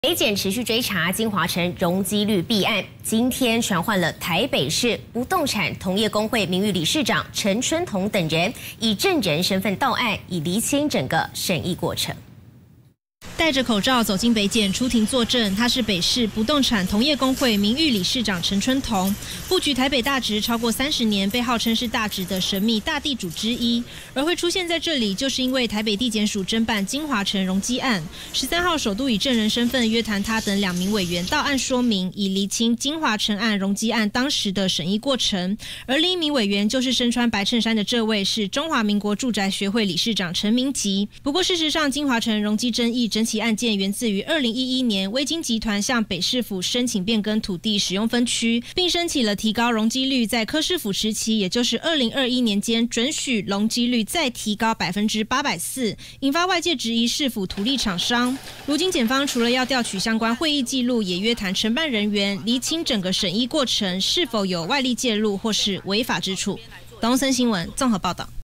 北检持续追查金华城容积率弊案，今天传唤了台北市不动产同业公会名誉理事长陈春彤等人，以证人身份到案，以厘清整个审议过程。 戴着口罩走进北检出庭作证，他是北市不动产同业公会名誉理事长陈春彤，布局台北大直超过30年，被号称是大直的神秘大地主之一。而会出现在这里，就是因为台北地检署侦办金华城容积案，13号首度以证人身份约谈他等2名委员到案说明，以厘清金华城案容积案当时的审议过程。而另一名委员就是身穿白衬衫的这位，是中华民国住宅学会理事长陈明吉。不过事实上，金华城容积争议整起案件源自于2011年，威金集团向北市府申请变更土地使用分区，并申请了提高容积率，在柯市府时期，也就是2021年间，准许容积率再提高840%，引发外界质疑市府图利厂商。如今检方除了要调取相关会议记录，也约谈承办人员，厘清整个审议过程是否有外力介入或是违法之处。东森新闻综合报道。